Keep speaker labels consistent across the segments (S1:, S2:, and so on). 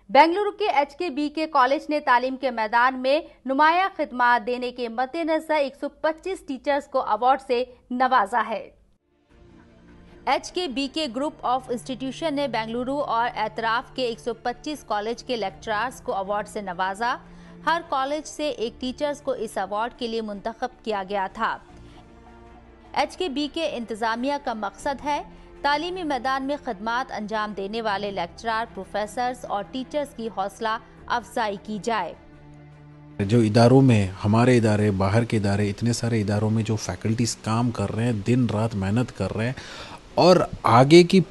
S1: बेंगलुरु के HKBK college ने तालीम के मैदान में नुमाया खिदमत देने के मद्देनजर 125 टीचर्स को अवार्ड से नवाजा है। HKBK ग्रुप ऑफ इंस्टीट्यूशन ने बेंगलुरु और एतराफ के 125 कॉलेज के लेक्चरर्स को अवार्ड से नवाजा। हर कॉलेज से एक टीचर्स को इस अवार्ड के लिए मुंतखब किया गया था। HKBK इंतजामिया का मकसद है तालीमी मैदान में खिदमत अंजाम देने वाले लेक्चरर, प्रोफेसर्स और टीचर्स की हौसला अफजाई की जाए।
S2: जो इदारों में, हमारे इदारे, बाहर के इदारे, इतने सारे इदारों में जो फैकल्टीज काम कर रहे हैं, दिन रात मेहनत कर रहे हैं और आगे की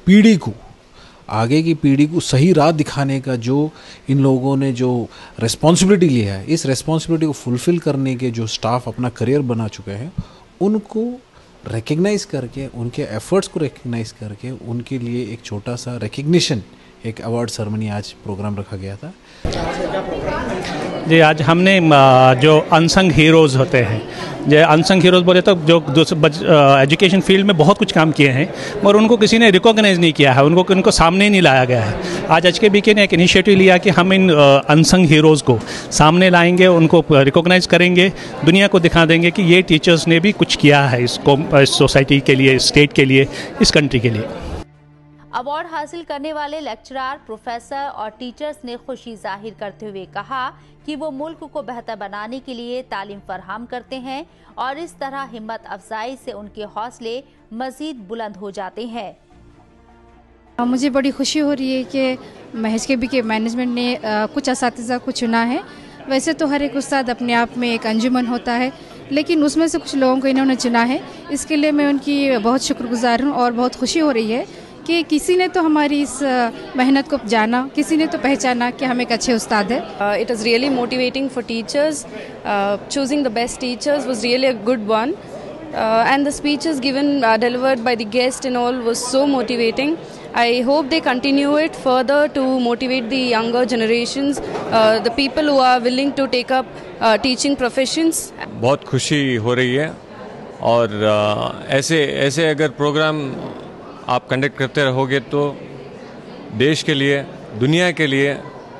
S2: पीढ़ी को सही राह दिखाने का जो इन लोगों ने जो रिस्पॉन्सिबिलिटी लिया है, इस रिस्पॉन्सिबिलिटी को फुलफिल करने के जो स्टाफ अपना करियर बना चुके हैं, उनको रिकग्नाइज करके, उनके एफर्ट्स को रिकग्नाइज करके उनके लिए एक छोटा सा रिकग्निशन, एक अवार्ड सेरेमनी आज प्रोग्राम रखा गया था।
S3: जी, आज हमने जो अनसंग हीरोज़ होते हैं, जो अनसंग हीरोज़ बोले तो जो एजुकेशन फील्ड में बहुत कुछ काम किए हैं मगर उनको किसी ने रिकॉग्नाइज नहीं किया है, उनको सामने नहीं लाया गया है। आज HKBK ने एक इनिशिएटिव लिया कि हम इन अनसंग हीरोज़ को सामने लाएंगे, उनको रिकॉग्नाइज करेंगे, दुनिया को दिखा देंगे कि ये टीचर्स ने भी कुछ किया है इस सोसाइटी के लिए, स्टेट के लिए, इस कंट्री के लिए।
S1: अवार्ड हासिल करने वाले लेक्चरर, प्रोफेसर और टीचर्स ने खुशी जाहिर करते हुए कहा कि वो मुल्क को बेहतर बनाने के लिए तालीम फराहम करते हैं और इस तरह हिम्मत अफजाई से उनके हौसले मजीद बुलंद हो जाते हैं।
S4: मुझे बड़ी खुशी हो रही है कि HKBK मैनेजमेंट ने कुछ असातिज़ा को चुना है। वैसे तो हर एक उस्ताद अपने आप में एक अंजुमन होता है, लेकिन उसमें से कुछ लोगों को इन्होंने चुना है। इसके लिए मैं उनकी बहुत शुक्रगुजार हूँ और बहुत खुशी हो रही है कि किसी ने तो हमारी इस मेहनत को जाना, किसी ने तो पहचाना कि हम एक अच्छे उस्ताद हैं।
S5: It is really motivating for teachers. Choosing the best teachers was really a good one. And the speeches given, delivered by the guest and all was so motivating. I hope they continue it further to motivate the younger generations, the people who are willing to take up teaching professions.
S6: बहुत खुशी हो रही है और ऐसे अगर programme आप conduct करते रहोगे तो देश के लिए, दुनिया के लिए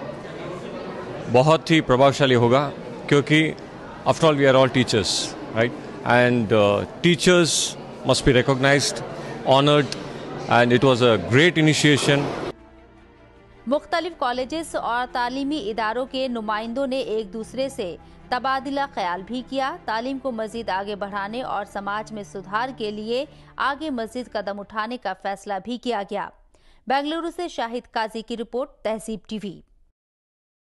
S6: बहुत ही प्रभावशाली होगा, क्योंकि after all we are all teachers, right? And teachers must be recognised, honoured, and it was a great initiation.
S1: मुख्तलिफ कॉलेजेस और तालीमी इदारों के नुमाइंदों ने एक दूसरे से तबादला ख्याल भी किया। तालीम को मजीद आगे बढ़ाने और समाज में सुधार के लिए आगे मजीद कदम उठाने का फैसला भी किया गया। बेंगलुरु से शाहिद काजी की रिपोर्ट, तहज़ीब TV।